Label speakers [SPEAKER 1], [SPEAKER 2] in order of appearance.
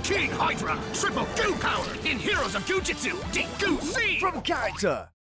[SPEAKER 1] King Hydra! Triple Goo power in Heroes of Goo Jitsu, the Goo Sea!
[SPEAKER 2] From character!